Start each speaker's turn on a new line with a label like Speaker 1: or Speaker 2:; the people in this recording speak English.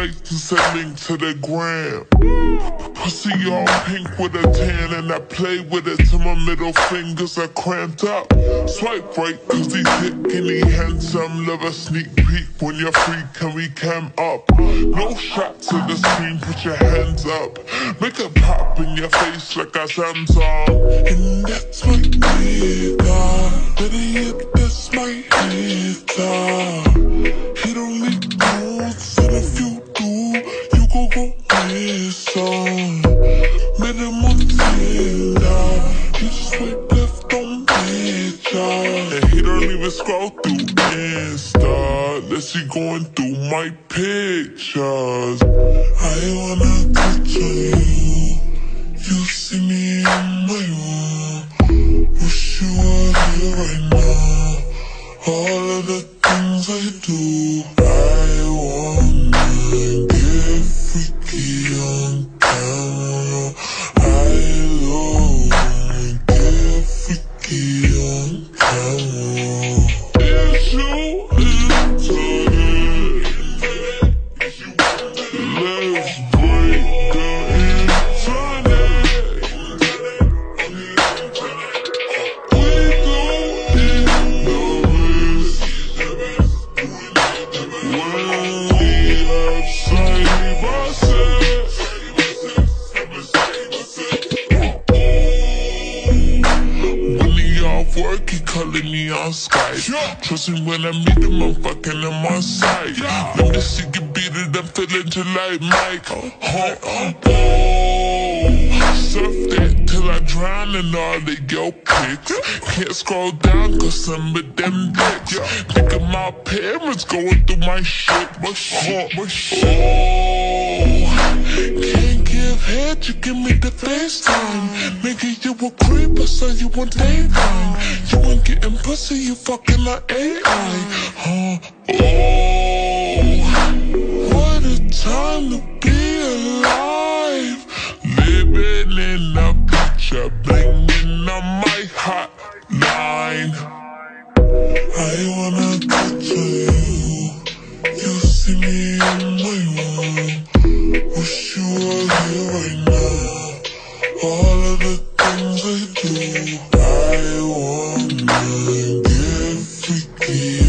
Speaker 1: likes and send link to the gram. Pussy all pink with a tan, and I play with it till my middle fingers are cramped up. Swipe right cause he's thick and he handsome. Love a sneak peek when you're free, can we cam up? No shots in the screen, put your hands up. Make it pop in your face like a Samsung. And that's my nigga, better yet, that's my nigga. He don't need rules, and if you do, you go missing. Minimum filler, you just swipe left on picture. And he don't even scroll through Insta, unless he going through my pictures. I wanna touch on you, you see me in my room. Wish you were here right now. All of the things I do, I wanna get freaky on camera. I wanna get freaky on camera. Is you into it? Let's break the internet. We go in the wrist when we have side by side. When he off work, he calling me on Skype. Trust me when I meet him, I'm fucking him on sight. Let me see you beat it, I'm feeling just like Mike. Surf that till I drown in all of your pics. Can't scroll down cause some of them dicks. Think of my parents going through my shit. Can't give head, you give me the FaceTime. Nigga, you a creep, I saw you on daytime. You ain't getting pussy, you fucking like AI. What a time to be alive. Living in a picture, blinging on my hotline. I wanna touch you, you see me in my room. Wish you were here right now. All of the things I do, I wanna get freaky.